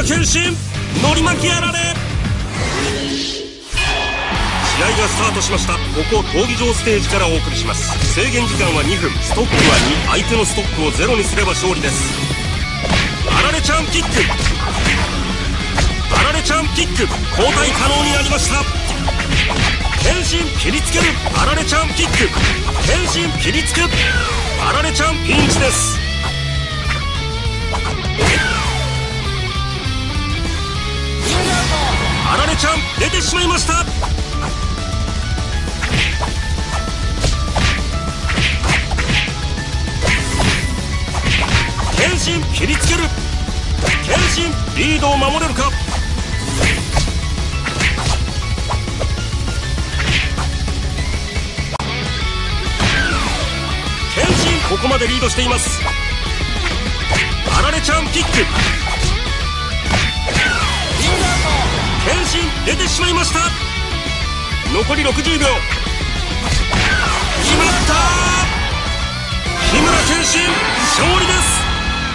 村謙信のり巻きやられ。試合がスタートしました。ここ闘技場ステージからお送りします。制限時間は2分、ストックは2、相手のストックをゼロにすれば勝利です。あられちゃんキック、あられちゃんキック、交代可能になりました。謙信切りつける、あられちゃんキック、謙信切りつけ、あられちゃんピンチです。あられちゃん出てしまいました。謙信切りつける、謙信リードを守れるか。謙信ここまでリードしています。あられちゃんキック、謙信出てしまいました。残り60秒。決まった。日村謙信勝利です。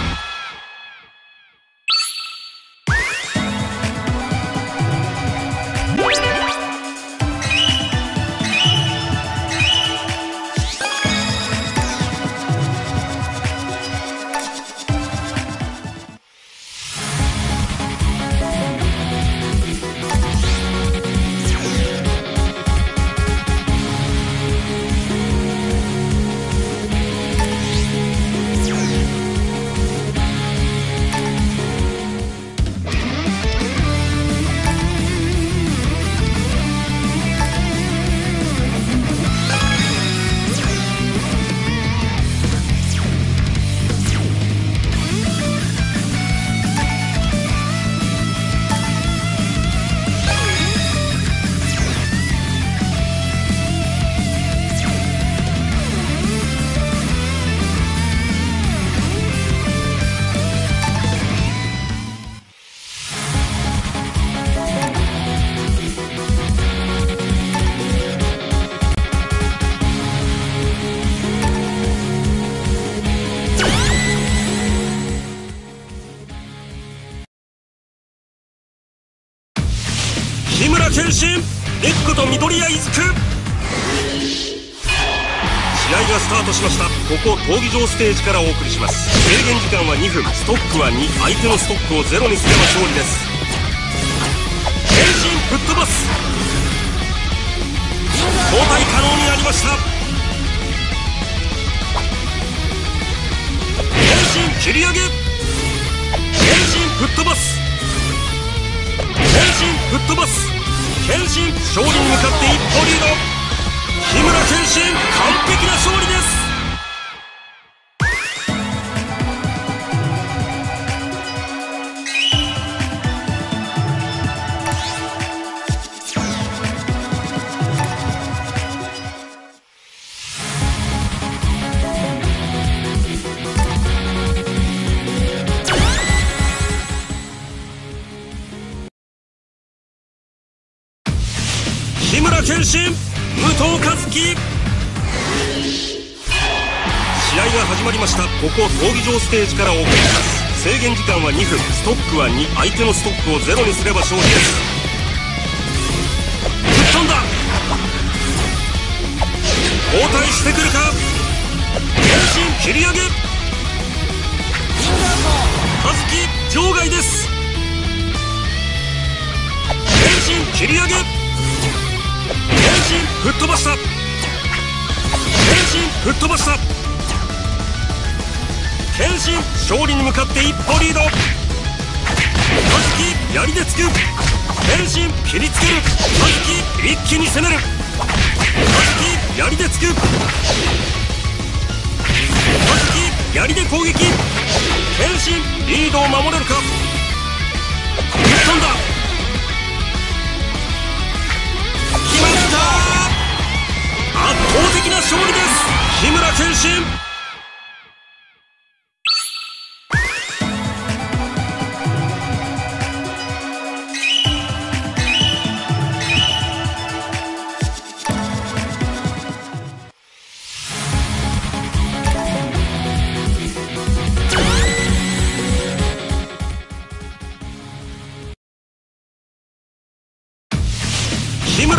日村謙信ネックと緑谷いずく。試合がスタートしました。ここ闘技場ステージからお送りします。制限時間は2分、ストックは2、相手のストックをゼロにすれば勝利です。謙信ぶっ飛ばす、交代可能になりました。謙信切り上げ、謙信ぶっ飛ばす、謙信ぶっ飛ばす、謙信勝利に向かって一歩リード。日村謙信完璧な勝利です。日村謙信武藤和樹。試合が始まりました。ここ闘技場ステージからお送りします。制限時間は2分、ストックは2、相手のストックをゼロにすれば勝利です。ぶっ飛んだ、交代してくるか。謙信切り上げ、和樹場外です。謙信切り上げ、謙信吹っ飛ばした、謙信吹っ飛ばした、謙信勝利に向かって一歩リード。和樹槍でつく、謙信切りつける、和樹一気に攻める、和樹槍でつく、和樹槍で攻撃、謙信リードを守れるか。ぶっ飛んだ、圧倒的な勝利です。日村謙信。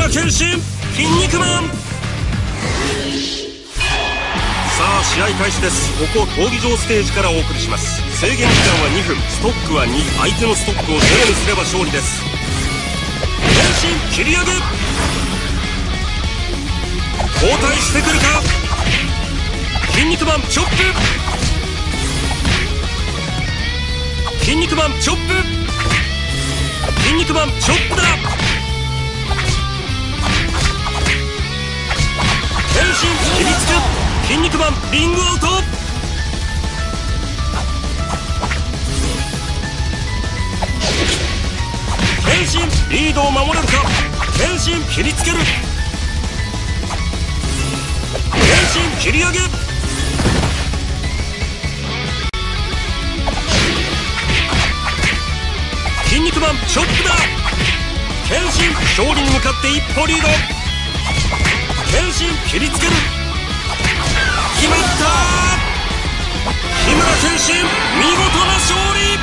村健信筋肉マン。さあ試合開始です。ここ闘技場ステージからお送りします。制限時間は2分、ストックは2。相手のストックをゼロにすれば勝利です。健信切り上げ、交代してくるか。筋肉マンチョップ、筋肉マンチョップ、筋肉マンチョップだ。健信切りつく、筋肉マンリングアウト。健信リードを守れるか。健信切りつける、健信切り上げ、筋肉マンチョップだ。健信勝利に向かって一歩リード。健信切りつける、決まった。日村健信見事な勝利。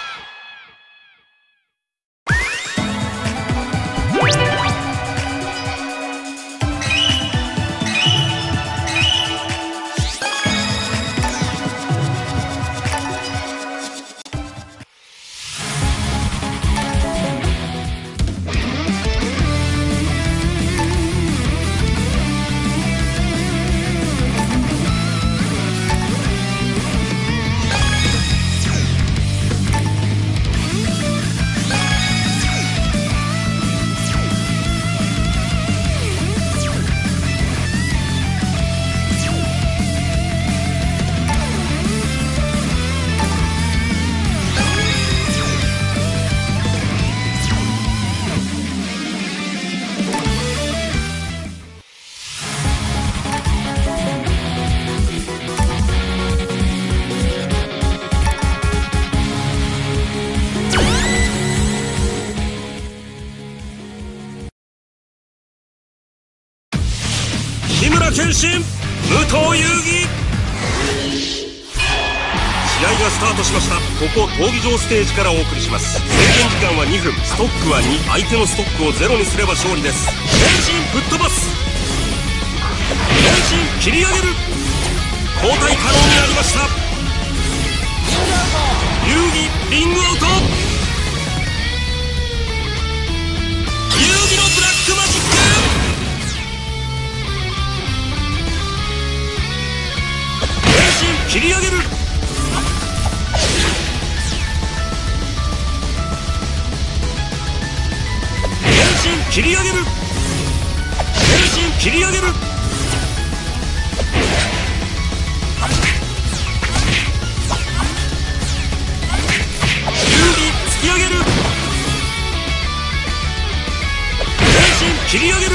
日村健信武藤遊戯、試合がスタートしました。ここ闘技場ステージからお送りします。制限時間は2分、ストックは2。相手のストックをゼロにすれば勝利です。健信ぶっ飛ばす、健信切り上げる、交代可能になりました。遊戯リングアウト。遊戯のブラックマジック、切り上げる、健信切り上げる、健信切り上げる、遊戯突き上げる、健信切り上げる、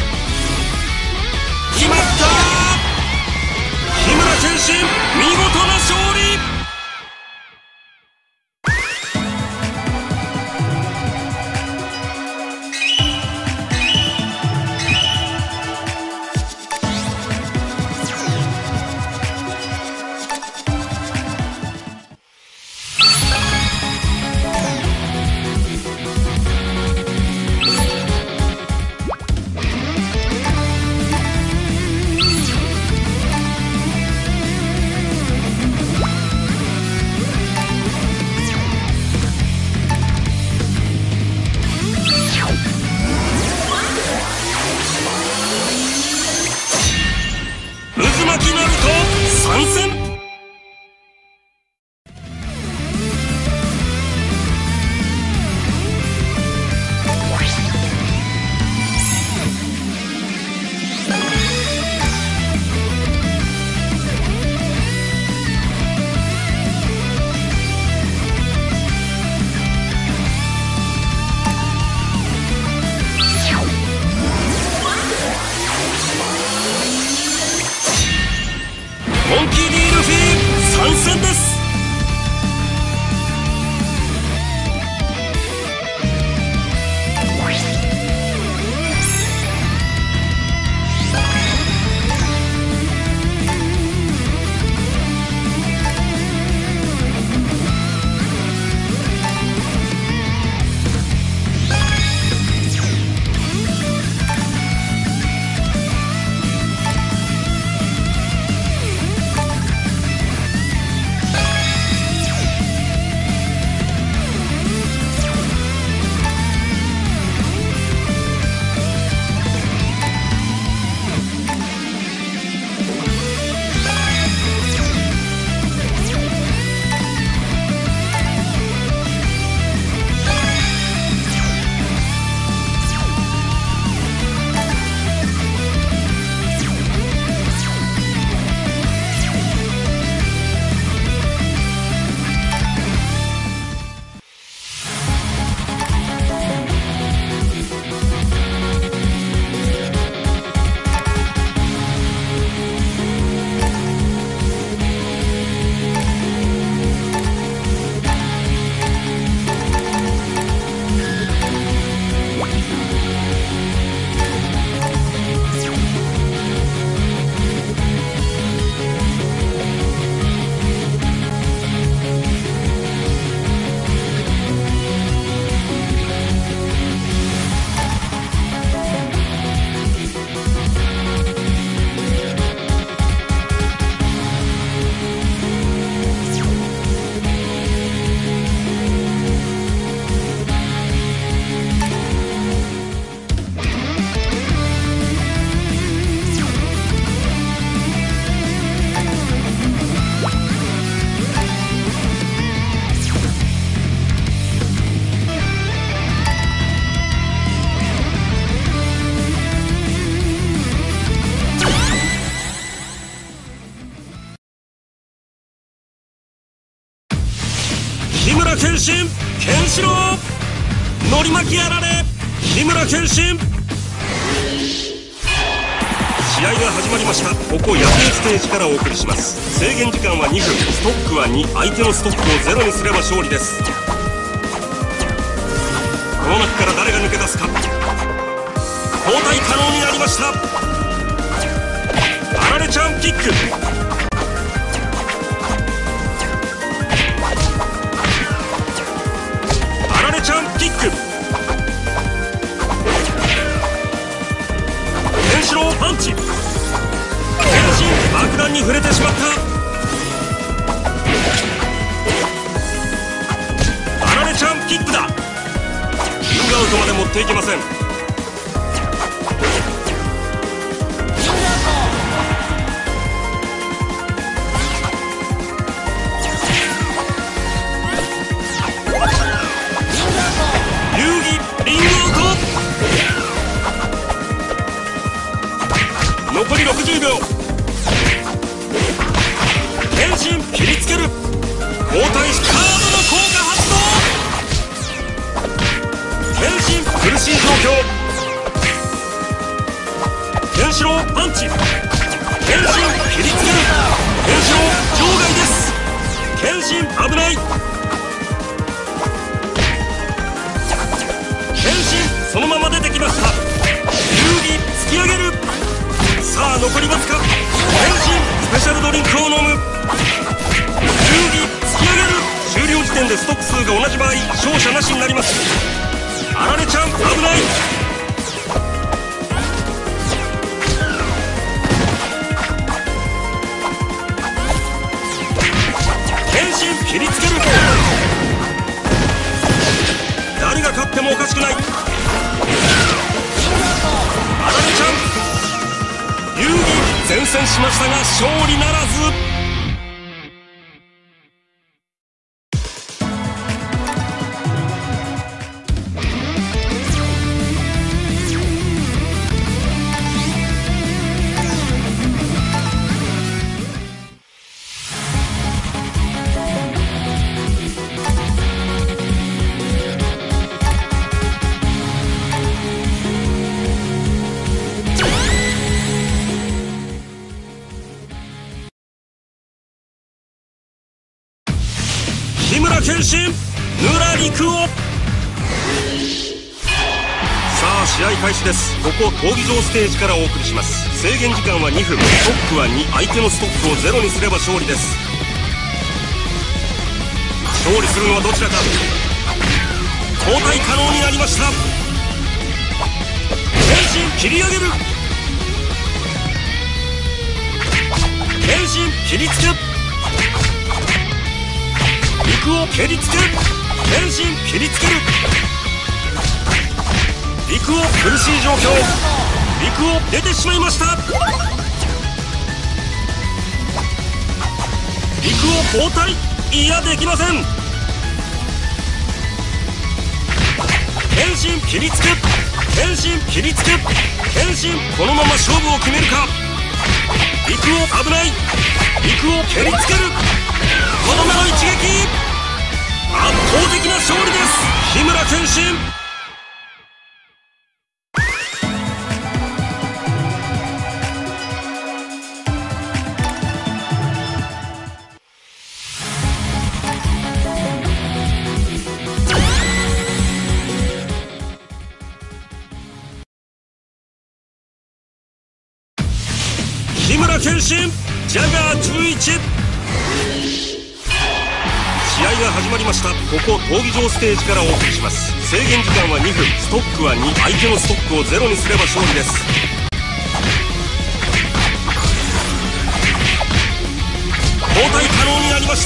決まった。日村健信見事な勝利。渦巻きナルト参戦。モンキー D ルフィ参戦です。 村謙信ケンシロウのり巻きやられ日村謙信。試合が始まりました。ここ野球ステージからお送りします。制限時間は2分、ストックは2、相手のストックをゼロにすれば勝利です。この中から誰が抜け出すか。交代可能になりました。あられちゃんキック。あられちゃんキック。ケンシロウパンチ。ケンシン爆弾に触れてしまった。あられちゃんキックだ。リングアウトまで持っていけません。遊戯リングアウト。残り60秒。変身切りつける。交代しカードの効果発動。変身苦しい状況。ケンシロウパンチ。変身切りつける。ケンシロウ場外です。変身危ない。変身そのまま出てきました。遊戯突き上げる。さあ残りわずか。変身スペシャルドリンクを飲む。遊戯突き上げる。終了時点でストック数が同じ場合勝者なしになります。あられちゃん危ない。変身切りつける。誰が勝ってもおかしくない。あられちゃん遊戯前線しましたが勝利ならず。日村謙信ぬらりくを。さあ試合開始です。ここ闘技場ステージからお送りします。制限時間は2分、ストックは2、相手のストックをゼロにすれば勝利です。勝利するのはどちらか。交代可能になりました。変身切り上げる。変身切りつけ。陸を蹴りつける。変身切りつける。陸を苦しい状況。陸を出てしまいました。陸を交代。いやできません。変身切りつけ。変身切りつけ。変身このまま勝負を決めるか。陸を危ない。陸を蹴りつける。とどめの一撃。圧倒的な勝利です。日村謙信。日村謙信ジャガー11。試合が始まりました。ここ闘技場ステージからお送りします。制限時間は2分、ストックは2、相手のストックをゼロにすれば勝利です。交代可能になりました。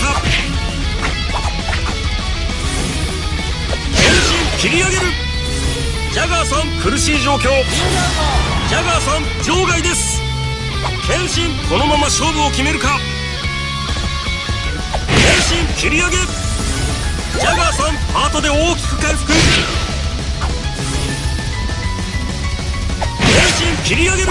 変身切り上げる。ジャガーさん苦しい状況。ジャガーさん場外です。変身このまま勝負を決めるか。変身切り上げ。ジャガーさんパートで大きく回復。変身切り上げる。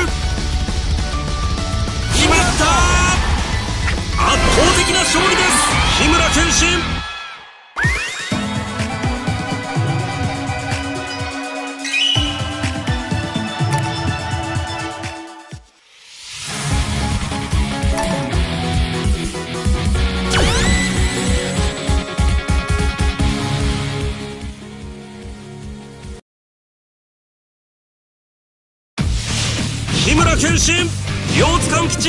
決まった。圧倒的な勝利です。日村謙信。 謙信両津勘吉。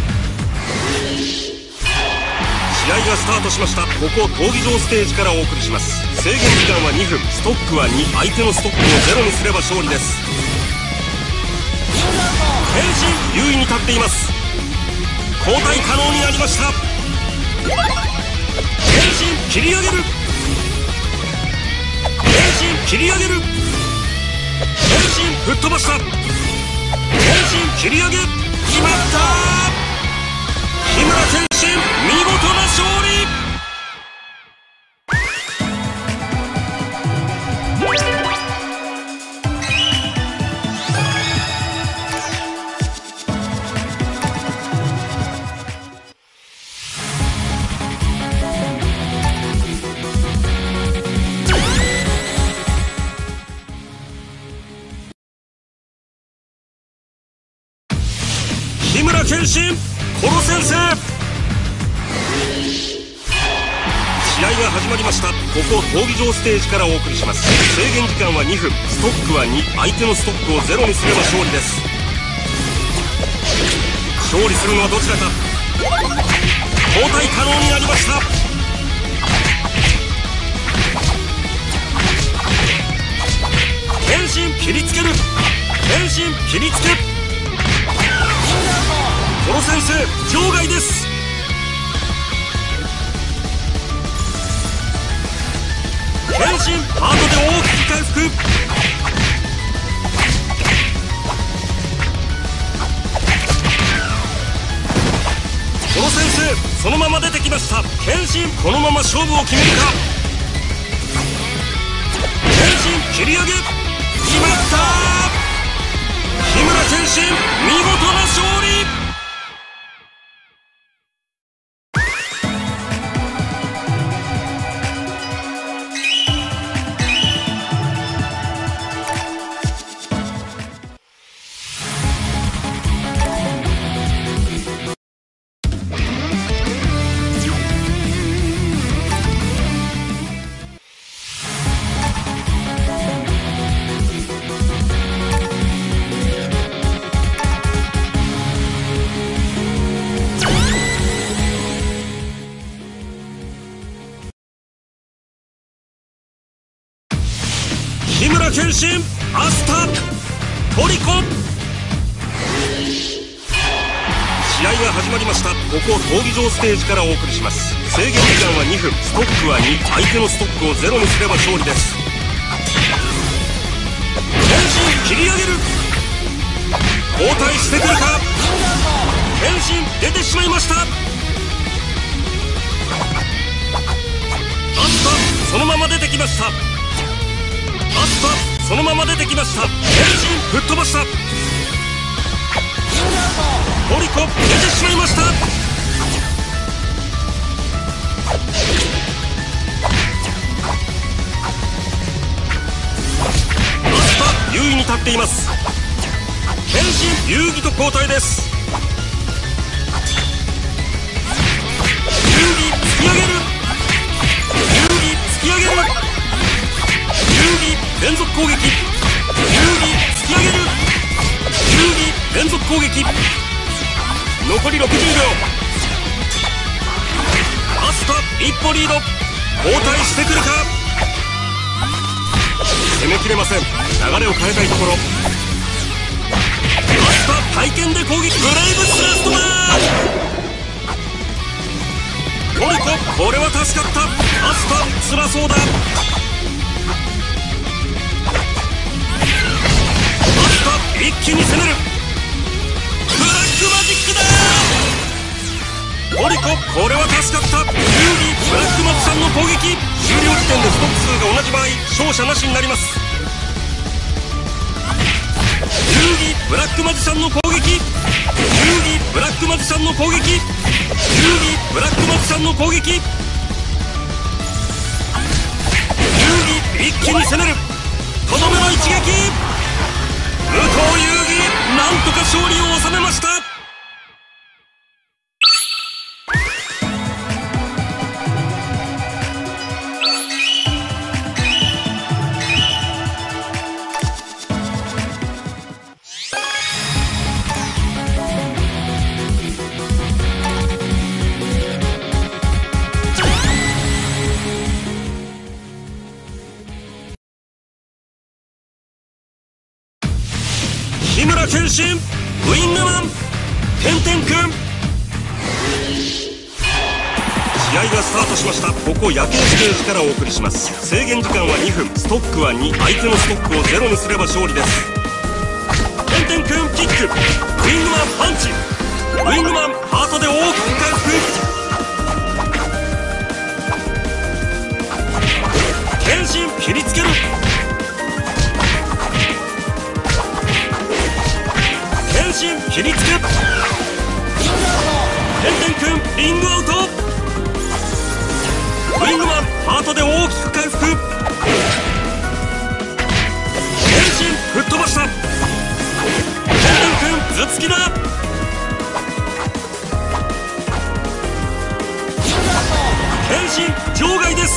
試合がスタートしました。ここ闘技場ステージからお送りします。制限時間は2分、ストックは2、相手のストックをゼロにすれば勝利です。謙信優位に立っています。交代可能になりました。謙信切り上げる。謙信切り上げる。謙信吹っ飛ばした。謙信切り上げ決まった。木村謙信見事な勝利。木村謙信殺先生。試合が始まりました。ここ闘技場ステージからお送りします。制限時間は2分、ストックは2、相手のストックをゼロにすれば勝利です。勝利するのはどちらか。交代可能になりました。謙信切りつける。謙信切りつけ。殺先生場外です。謙信ハートで大きく回復。殺先生そのまま出てきました。謙信このまま勝負を決めるか。謙信切り上げ決まった。木村謙信見事な勝利。木村謙信アスタトリコ。試合が始まりました。ここ闘技場ステージからお送りします。制限時間は2分、ストックは2、相手のストックをゼロにすれば勝利です。謙信切り上げる。交代してくるか。謙信出てしまいました。アスタそのまま出てきました。アスタそのまま出てきました。謙信吹っ飛ばした。トリコ出てしまいました。アスタ優位に立っています。謙信遊戯と交代です。遊戯突き上げる。遊戯突き上げる。連続攻撃。遊戯突き上げる。遊戯連続攻撃。残り60秒。アスタ一歩リード。交代してくるか。攻めきれません。流れを変えたいところ。アスタ体験で攻撃。ブレイブスラストだ。トリコこれは助かった。アスタ辛そうだ。一気に攻める。ブラックマジックだ。トリコこれは助かった。有利ブラックマジさんの攻撃。終了時点でストック数が同じ場合勝者なしになります。有利ブラックマジさんの攻撃。有利ブラックマジさんの攻撃。有利ブラックマジさんの攻撃。有利一気に攻める。とどめの一撃。武藤遊戯なんとか勝利を収めました。 剣心ウィングマンてんてんくん。試合がスタートしました。ここ夜景ステージからお送りします。制限時間は2分、ストックは2、相手のストックをゼロにすれば勝利です。てんてんくんキック、ウィングマンパンチ、ウィングマンハートで大きく回復。剣心切りつける。剣心切りつけ。てんてんくんリングアウト。ウィングマンハートで大きく回復。剣心吹っ飛ばした。てんてんくん頭突きだ。剣心場外です。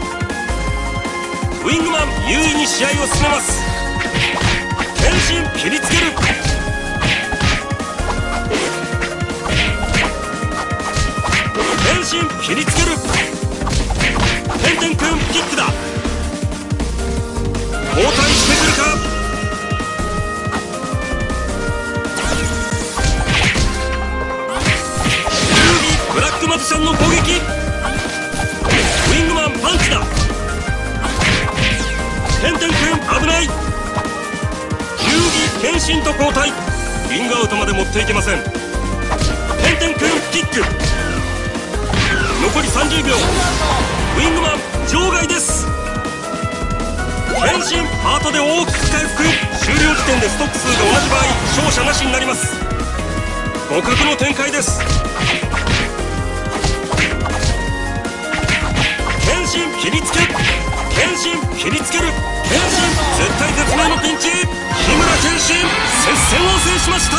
ウィングマン優位に試合を進めます。剣心切りつける。剣心切りつける。てんてんくんキックだ。交代してくるか。遊戯ブラックマジシャンの攻撃。ウィングマンパンチだ。てんてんくん危ない。遊戯剣心と交代。リングアウトまで持っていけません。てんてんくんキック。残り30秒。ウィングマン場外です。剣心ハートで大きく回復。終了時点でストック数が同じ場合勝者なしになります。互角の展開です。剣心切りつけ。剣心切りつける。剣心絶対絶命のピンチ。日村剣心接戦を制しました。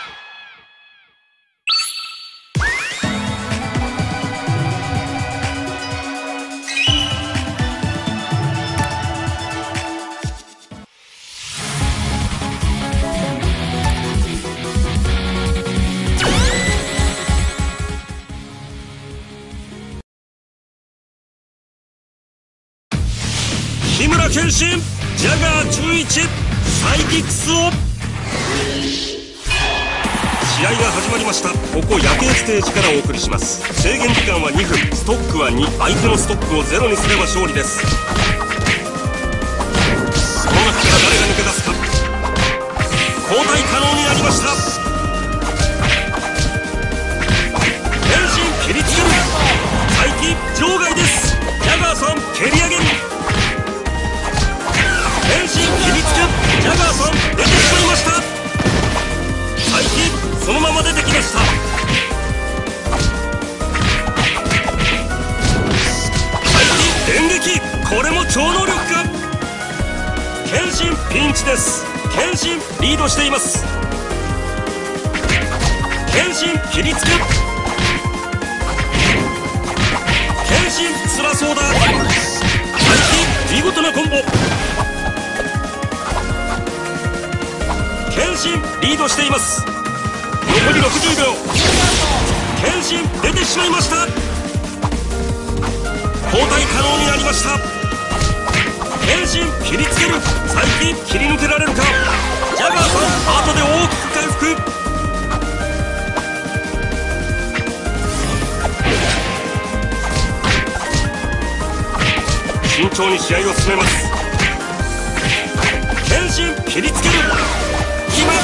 日村剣心ジャガー11サイキックスを。試合が始まりました。ここ夜景ステージからお送りします。制限時間は2分、ストックは2、相手のストックをゼロにすれば勝利です。この中から誰が抜け出すか。交代可能になりました。剣心切りつける。再起場外です。ジャガーさん蹴り上げる。剣心切りつけ。ジャガーさん出てしまいました。再起そのまま出てきました。再起電撃、これも超能力か。剣心ピンチです。剣心リードしています。剣心切りつけ。剣心辛そうだ。再起見事なコンボ。剣心リードしています。残り60秒。剣心出てしまいました。交代可能になりました。剣心切りつける。再起切り抜けられるか。ジャガーさんハートで大きく回復。慎重に試合を進めます。剣心切りつける。決まっ